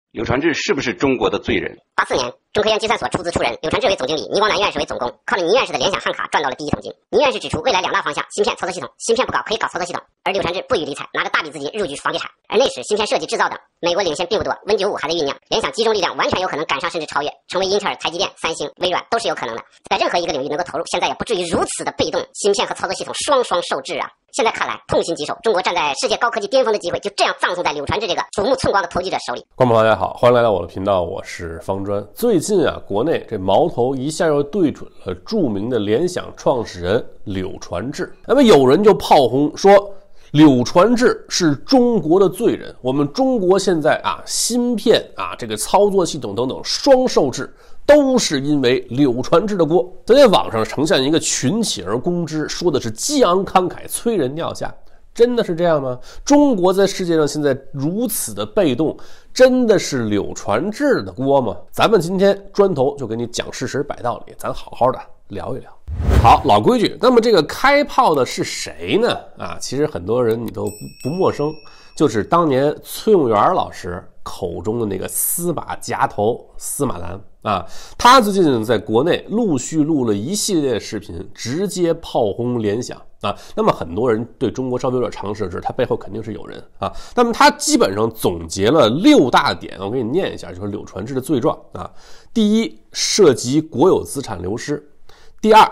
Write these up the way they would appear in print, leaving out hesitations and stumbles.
柳传志是不是中国的罪人 ？84年，中科院计算所出资出人，柳传志为总经理，倪光南院士为总工，靠着倪院士的联想汉卡赚到了第一桶金。倪院士指出未来2大方向：芯片、操作系统。芯片不搞，可以搞操作系统。而柳传志不予理睬，拿着大笔资金入局房地产。而那时芯片设计制造等美国领先并不多，Win95还在酝酿，联想集中力量完全有可能赶上甚至超越，成为英特尔、台积电、三星、微软都是有可能的。在任何一个领域能够投入，现在也不至于如此的被动，芯片和操作系统双双受制啊！现在看来，痛心疾首，中国站在世界高科技巅峰的机会就这样葬送在柳传志这个鼠目寸光的投机者手里。 观众朋友大家好，欢迎来到我的频道，我是方专。最近啊，国内这矛头一下又对准了著名的联想创始人柳传志。那么有人就炮轰说，柳传志是中国的罪人，我们中国现在啊，芯片啊，这个操作系统等等双受制，都是因为柳传志的锅。在网上呈现一个群起而攻之，说的是激昂慷慨，催人尿下。真的是这样吗？中国在世界上现在如此的被动，真的是柳传志的锅吗？咱们今天砖头就给你讲事实摆道理，咱好好的聊一聊。好，老规矩，那么这个开炮的是谁呢？其实很多人你都不陌生，就是当年崔永元老师口中的那个司马夹头司马南啊，他最近在国内陆续录了一系列的视频，直接炮轰联想啊。那么很多人对中国稍微有点常识，知他背后肯定是有人啊。那么他基本上总结了6大点，我给你念一下，就是柳传志的罪状啊。第一，涉及国有资产流失；第二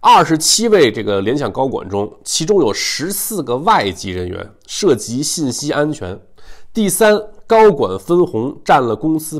，27位这个联想高管中，其中有14个外籍人员，涉及信息安全；第三，高管分红占了公司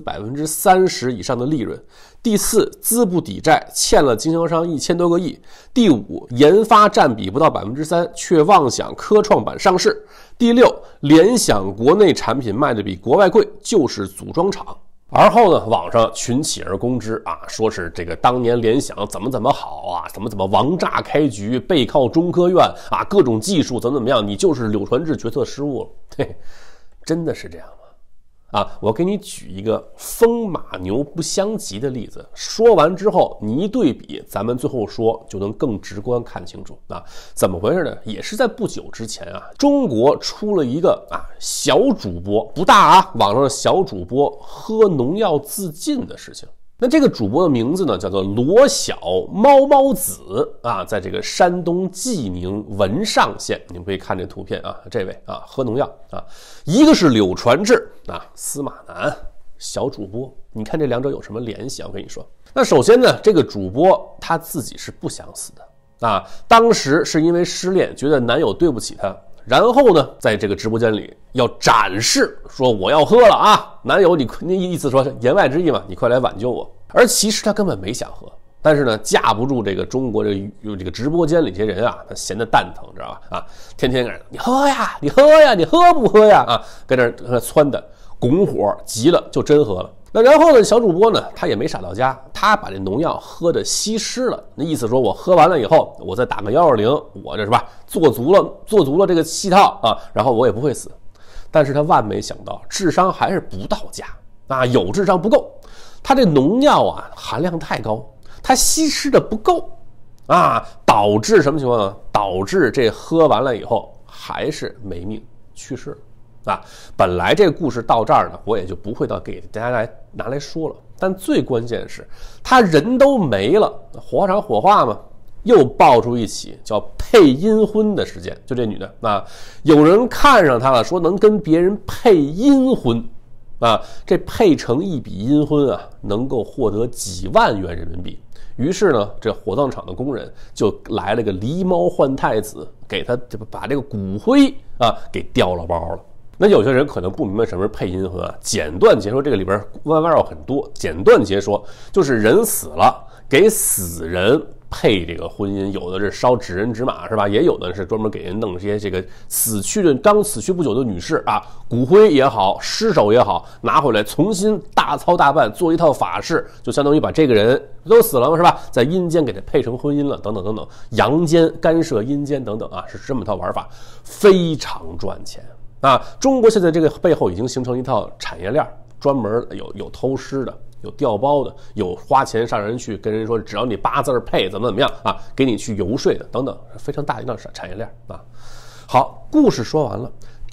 30%以上的利润；第四，资不抵债，欠了经销商1000多个亿；第五，研发占比不到3%，却妄想科创板上市；第六，联想国内产品卖的比国外贵，就是组装厂。而后呢，网上群起而攻之啊，说是这个当年联想怎么好啊，怎么王炸开局，背靠中科院啊，各种技术怎么样，你就是柳传志决策失误了。嘿，真的是这样吗？我给你举一个风马牛不相及的例子，说完之后你一对比，咱们最后说就能更直观看清楚啊。怎么回事呢？也是在不久之前啊，中国出了一个小主播，不大啊，网上的小主播喝农药自尽的事情。那这个主播的名字呢，叫做罗小猫子啊，在这个山东济宁文上县，你们可以看这图片啊，这位啊喝农药啊，一个是柳传志啊，司马南小主播，你看这两者有什么联系啊？我跟你说，那首先呢，这个主播他自己是不想死的啊，当时是因为失恋，觉得男友对不起他。然后呢，在这个直播间里要展示说我要喝了啊，男友你意思说言外之意嘛，你快来挽救我。而其实他根本没想喝，但是呢，架不住这个中国这个直播间里这些人啊，他闲得蛋疼，知道吧？啊，天天跟人你喝呀，你喝呀，你喝不喝呀？啊，跟那窜的，拱火急了就真喝了。那然后呢，小主播呢，他也没傻到家，他把这农药喝的稀释了，那意思说我喝完了以后，我再打个120，我这是吧，做足了这个气套啊，然后我也不会死。但是他万没想到，智商还是不到家啊，有智商不够，他这农药啊含量太高，他稀释的不够啊，导致什么情况呢？导致这喝完了以后还是没命去世了。本来这个故事到这儿呢，我也就不会给大家拿来说了。但最关键是，他人都没了，火场火化嘛，又爆出一起叫配阴婚的事件。就这女的有人看上她了，说能跟别人配阴婚这配成一笔阴婚啊，能够获得几万元人民币。于是呢，这火葬场的工人就来了个狸猫换太子，给他把这个骨灰给调了包了。那有些人可能不明白什么是配阴婚啊，简短截说，这个里边弯弯绕很多。简短截说，就是人死了，给死人配这个婚姻，有的是烧纸人纸马是吧？也有的是专门给人弄这些这个刚死去不久的女士啊，骨灰也好，尸首也好，拿回来重新大操大办，做一套法事，就相当于把这个人都死了是吧？在阴间给他配成婚姻了，等等等等，阳间干涉阴间等等是这么套玩法，非常赚钱。中国现在这个背后已经形成一套产业链，专门有偷尸的，有调包的，有花钱上人去跟人说只要你8字配怎么样给你去游说的等等，非常大一段产业链好，故事说完了，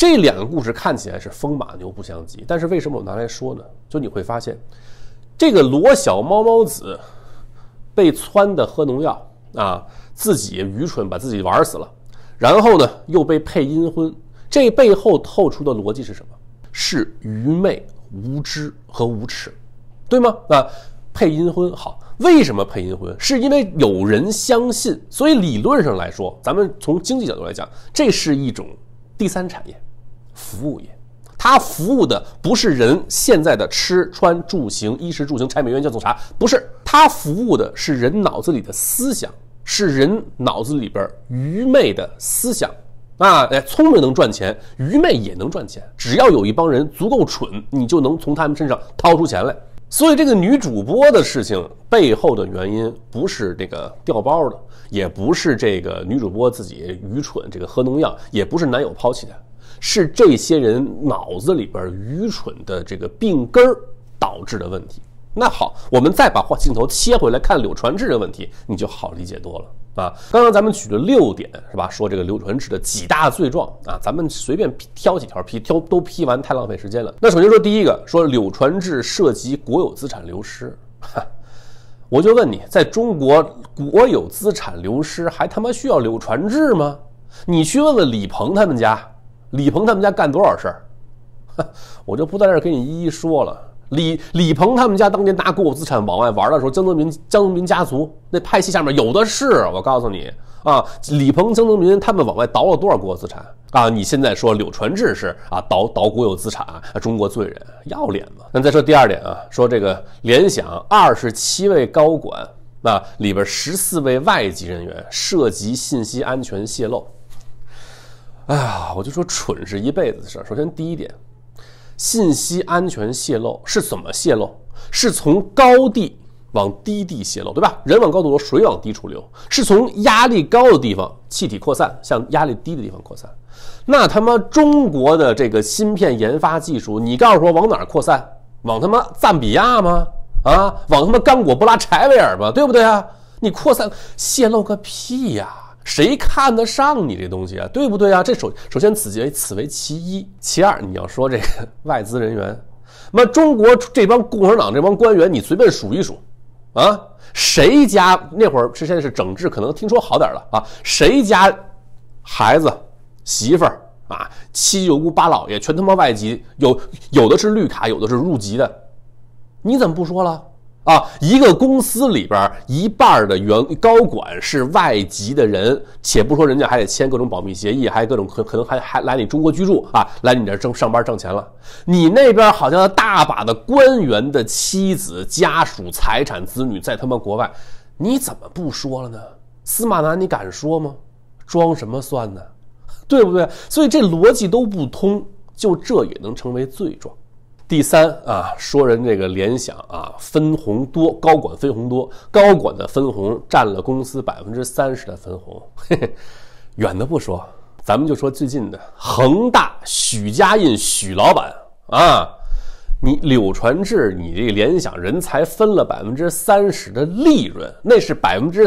这两个故事看起来是风马牛不相及，但是为什么我拿来说呢？就你会发现，这个罗小猫猫子被撺的喝农药啊，自己愚蠢把自己玩死了，然后呢又被配阴婚，这背后透出的逻辑是什么？是愚昧、无知和无耻，对吗？配阴婚好，为什么配阴婚？是因为有人相信，所以理论上来说，咱们从经济角度来讲，这是一种第三产业，服务业。它服务的不是人现在的吃穿住行、衣食住行、柴米油盐酱醋茶，不是，它服务的是人脑子里的思想，是人脑子里边愚昧的思想啊！聪明能赚钱，愚昧也能赚钱，只要有一帮人足够蠢，你就能从他们身上掏出钱来。所以这个女主播的事情背后的原因，不是这个掉包的，也不是这个女主播自己愚蠢，这个喝农药，也不是男友抛弃的，是这些人脑子里边愚蠢的这个病根导致的问题。那好，我们再把镜头切回来看柳传志的问题，你就好理解多了啊。刚刚咱们举了6点是吧？说这个柳传志的几大罪状啊，咱们随便挑几条都批完太浪费时间了。那首先说第一个，说柳传志涉及国有资产流失，我就问你，在中国国有资产流失还他妈需要柳传志吗？你去问问李鹏他们家，李鹏他们家干多少事儿，我就不在这儿给你一一说了。李鹏他们家当年拿国有资产往外玩的时候，江泽民家族那派系下面有的是，我告诉你啊，李鹏、江泽民他们往外倒了多少国有资产啊？你现在说柳传志是啊倒国有资产中国罪人，要脸吗？那再说第二点啊，说这个联想27位高管啊里边14位外籍人员涉及信息安全泄露。哎呀，我就说蠢是一辈子的事。首先第一点，信息安全泄露是怎么泄露？是从高地往低地泄露，对吧？人往高处流，水往低处流，是从压力高的地方气体扩散向压力低的地方扩散。那他妈中国的这个芯片研发技术，你告诉我往哪儿扩散？往他妈赞比亚吗？啊，往他妈刚果布拉柴维尔吗？对不对啊？你扩散泄露个屁呀！谁看得上你这东西啊？对不对啊？这首先此为其一，其二，你要说这个外资人员，那中国这帮共产党这帮官员，你随便数一数，啊，谁家那会儿现在是整治，可能听说好点了啊，谁家孩子、媳妇儿啊、七舅姑八姥爷全他妈外籍，有的是绿卡，有的是入籍的，你怎么不说了？啊，一个公司里边一半的高管是外籍的人，且不说人家还得签各种保密协议，还有各种可能还来你中国居住啊，来你这上班挣钱了。你那边好像大把的官员的妻子、家属、财产、子女在他妈国外，你怎么不说了呢？司马南你敢说吗？装什么蒜呢？对不对？所以这逻辑都不通，就这也能成为罪状。第三啊，说人这个联想啊，分红多，高管分红多，高管的分红占了公司30%的分红。嘿嘿，远的不说，咱们就说最近的恒大许家印许老板啊，你柳传志，你这个联想人才分了30%的利润，那是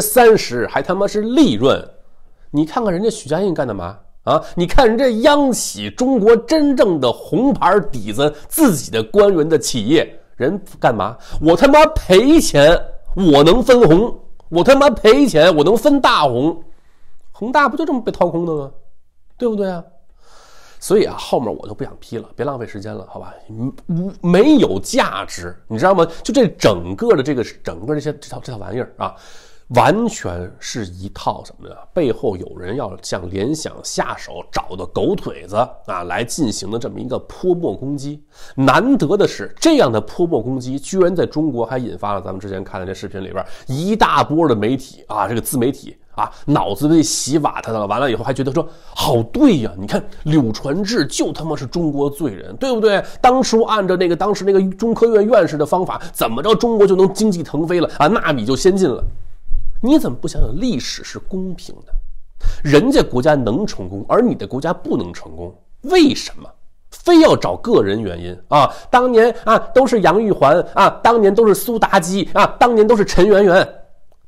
30%，还他妈是利润。你看看人家许家印干的嘛？啊！你看人家央企，中国真正的红牌底子，自己的官员的企业，人干嘛？我他妈赔钱，我能分红；我他妈赔钱，我能分大红。恒大不就这么被掏空的吗？对不对啊？所以啊，后面我就不想批了，别浪费时间了，好吧？没有价值，你知道吗？就这整个这套玩意儿啊。完全是一套什么呢？背后有人要向联想下手找的狗腿子啊，来进行的这么一个泼墨攻击。难得的是，这样的泼墨攻击居然在中国还引发了咱们之前看的这视频里边一大波的媒体啊，这个自媒体啊，脑子被洗瓦特了。完了以后还觉得说好对呀，你看柳传志就他妈是中国罪人，对不对？当初按照当时那个中科院院士的方法，怎么着中国就能经济腾飞了啊？纳米就先进了。你怎么不想想历史是公平的？人家国家能成功，而你的国家不能成功，为什么非要找个人原因啊？当年啊都是杨玉环啊，当年都是苏妲己啊，当年都是陈圆圆，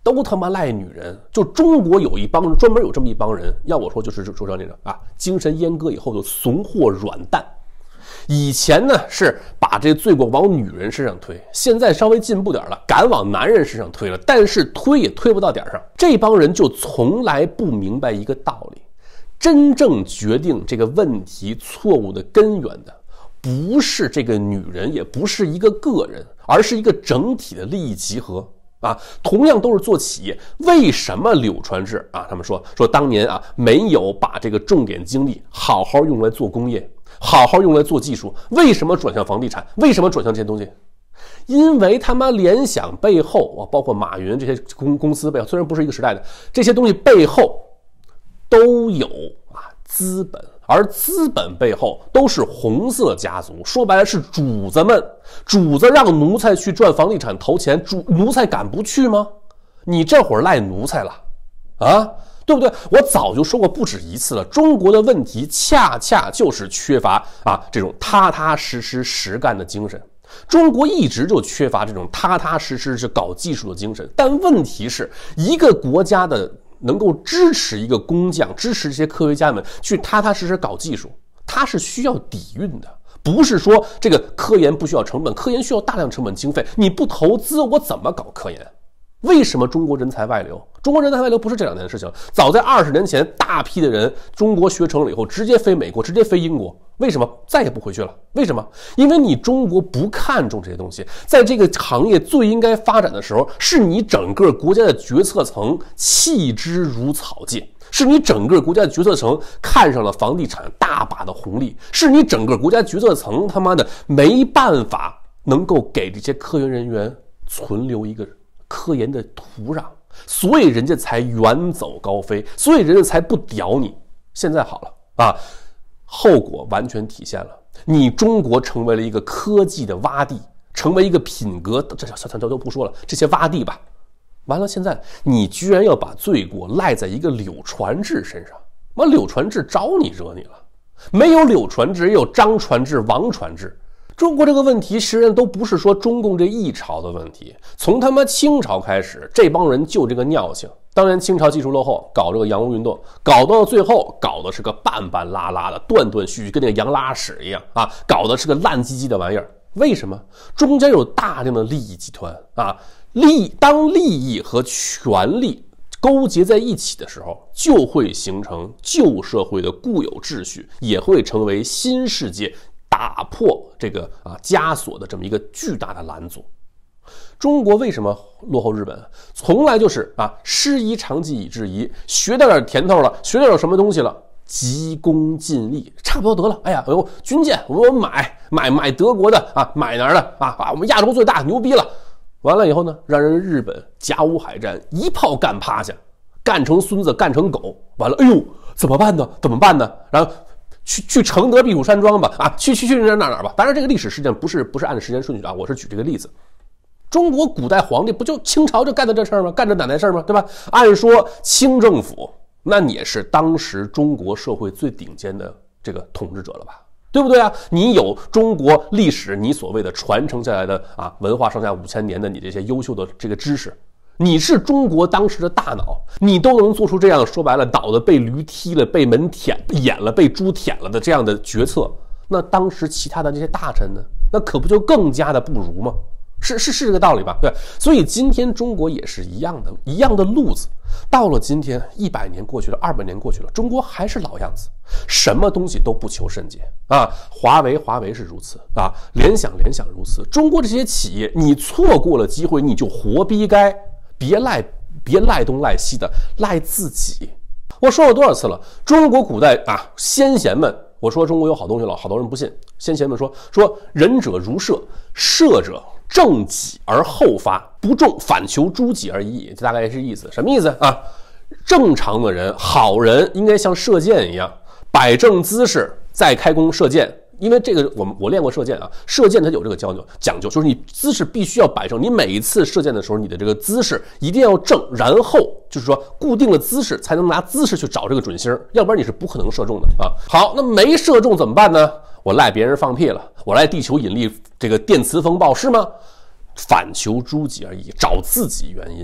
都他妈赖女人。就中国有一帮专门有这么一帮人，要我说就是说这个精神阉割以后就怂货软蛋。以前呢是把这罪过往女人身上推，现在稍微进步点了，敢往男人身上推了，但是推也推不到点上。这帮人就从来不明白一个道理，真正决定这个问题错误的根源的不是这个女人，也不是一个个人，而是一个整体的利益集合同样都是做企业，为什么柳传志他们说当年没有把这个重点精力好好用来做工业，好好用来做技术，为什么转向房地产？为什么转向这些东西？因为他妈联想背后包括马云这些公司背后，虽然不是一个时代的，这些东西背后都有资本，而资本背后都是红色家族，说白了是主子们，主子让奴才去赚房地产投钱，奴才敢不去吗？你这会儿赖奴才了对不对？我早就说过不止一次了，中国的问题恰恰就是缺乏这种踏踏实实实干的精神。中国一直就缺乏这种踏踏实实是搞技术的精神，但问题是一个国家的能够支持一个工匠，支持这些科学家们去踏踏实实搞技术，它是需要底蕴的。不是说这个科研不需要成本，科研需要大量成本经费，你不投资我怎么搞科研？为什么中国人才外流？中国人才外流不是这2年的事情，早在20年前，大批的人中国学成了以后，直接飞美国，直接飞英国。为什么再也不回去了？为什么？因为你中国不看重这些东西，在这个行业最应该发展的时候，是你整个国家的决策层弃之如草芥，是你整个国家的决策层看上了房地产大把的红利，是你整个国家决策层他妈的没办法能够给这些科研人员存留一个科研的土壤，所以人家才远走高飞，所以人家才不屌你。现在好了后果完全体现了，你中国成为了一个科技的洼地，成为一个品格，这都不说了，这些洼地吧。完了，现在你居然要把罪过赖在一个柳传志身上，柳传志招你惹你了？没有柳传志，也有张传志、王传志。中国这个问题实际上都不是说中共这一朝的问题，从他妈清朝开始，这帮人就这个尿性。当年清朝技术落后，搞这个洋务运动，搞到最后搞的是个半半拉拉的，断断续续，跟那个洋拉屎一样搞的是个烂唧唧的玩意儿。为什么？中间有大量的利益集团当利益和权力勾结在一起的时候，就会形成旧社会的固有秩序，也会成为新世界打破这个枷锁的这么一个巨大的拦阻。中国为什么落后日本？从来就是师夷长技以制夷，学到点甜头了，学到点什么东西了，急功近利，差不多得了。哎呀，军舰我们买德国的买哪儿的我们亚洲最大，牛逼了。完了以后呢，让人日本甲午海战一炮干趴下，干成孙子，干成狗。完了，哎呦，怎么办呢？然后去承德避暑山庄吧，去哪吧。当然，这个历史事件不是按时间顺序我是举这个例子。中国古代皇帝不就清朝就干的这事儿吗？干这奶奶事儿吗？对吧？按说清政府那你也是当时中国社会最顶尖的这个统治者了吧？对不对你有中国历史，你所谓的传承下来的文化上下5000年的你这些优秀的这个知识，你是中国当时的大脑，你都能做出这样说白了脑袋被驴踢了，被门演了，被猪舔了的这样的决策，那当时其他的这些大臣呢，那可不就更加的不如吗？是这个道理吧？对，所以今天中国也是一样的路子。到了今天，100年过去了，200年过去了，中国还是老样子，什么东西都不求甚解华为是如此联想如此。中国这些企业，你错过了机会，你就活逼该，别赖东赖西的，赖自己。我说了多少次了？中国古代先贤们，我说中国有好东西了，好多人不信。先贤们说仁者如射，射者正己而后发，不中反求诸己而已。这大概是意思。什么意思正常的人，好人应该像射箭一样，摆正姿势再开弓射箭。因为这个我练过射箭射箭它有这个讲究，就是你姿势必须要摆正，你每一次射箭的时候，你的这个姿势一定要正，然后就是说固定了姿势才能拿姿势去找这个准星，要不然你是不可能射中的好，那没射中怎么办呢？我赖别人放屁了，我赖地球引力这个电磁风暴是吗？反求诸己而已，找自己原因。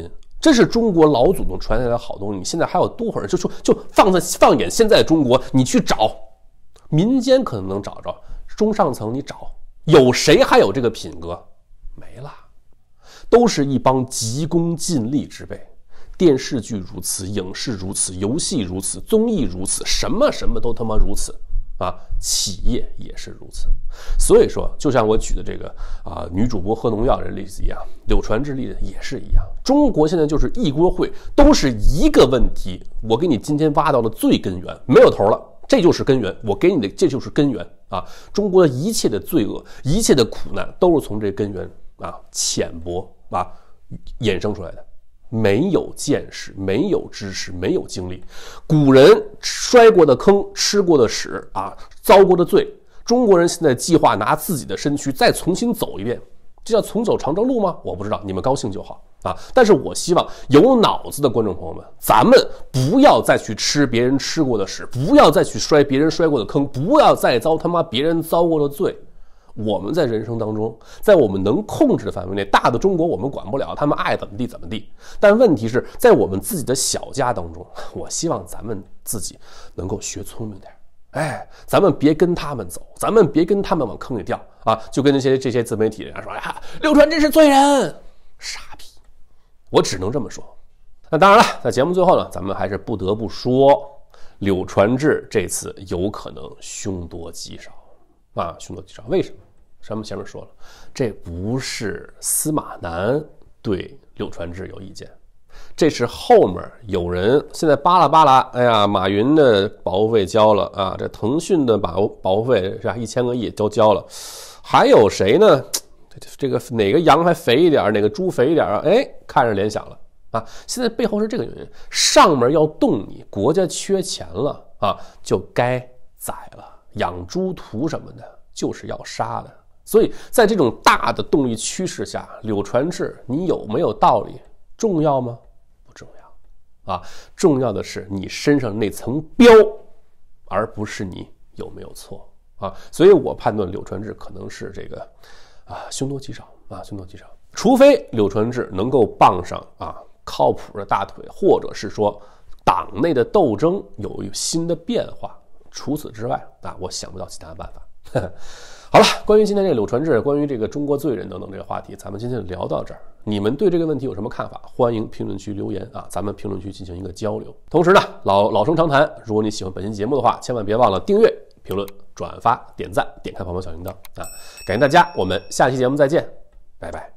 这是中国老祖宗传下来的好东西，你现在还有多少人就放眼现在的中国，你去找，民间可能能找着，中上层你找，有谁还有这个品格？没了，都是一帮急功近利之辈。电视剧如此，影视如此，游戏如此，综艺如此，什么都他妈如此啊！企业也是如此。所以说，就像我举的这个女主播喝农药这例子一样，柳传志例子也是一样。中国现在就是一锅烩，都是一个问题。我给你今天挖到了最根源，没有头了，这就是根源。我给你的这就是根源啊！中国的一切的罪恶，一切的苦难，都是从这根源浅薄衍生出来的。没有见识，没有知识，没有经历，古人摔过的坑，吃过的屎遭过的罪，中国人现在计划拿自己的身躯再重新走一遍，这叫重走长征路吗？我不知道，你们高兴就好但是我希望有脑子的观众朋友们，咱们不要再去吃别人吃过的屎，不要再去摔别人摔过的坑，不要再遭他妈别人遭过的罪。我们在人生当中，在我们能控制的范围内，大的中国我们管不了，他们爱怎么地怎么地。但问题是在我们自己的小家当中，我希望咱们自己能够学聪明点。咱们别跟他们走，咱们别跟他们往坑里掉就跟这些自媒体人说柳传志是罪人，傻逼！我只能这么说。那当然了，在节目最后呢，咱们还是不得不说，柳传志这次有可能凶多吉少凶多吉少。为什么？咱们前面说了，这不是司马南对柳传志有意见，这是后面有人现在巴拉，哎呀，马云的保护费交了这腾讯的保护费是吧，1000个亿都交了，还有谁呢？这个哪个羊还肥一点，哪个猪肥一点看着联想了现在背后是这个原因，上面要动你，国家缺钱了就该宰了，养猪屠什么的，就是要杀的。所以在这种大的动力趋势下，柳传志你有没有道理重要吗？不重要重要的是你身上那层标，而不是你有没有错所以我判断柳传志可能是这个凶多吉少凶多吉少。除非柳传志能够傍上靠谱的大腿，或者是说党内的斗争有新的变化，除此之外我想不到其他办法好了，关于今天这个柳传志，关于这个中国罪人等等这个话题，咱们今天就聊到这儿。你们对这个问题有什么看法？欢迎评论区留言咱们评论区进行一个交流。同时呢，老生常谈，如果你喜欢本期节目的话，千万别忘了订阅、评论、转发、点赞、点开旁边小铃铛感谢大家，我们下期节目再见，拜拜。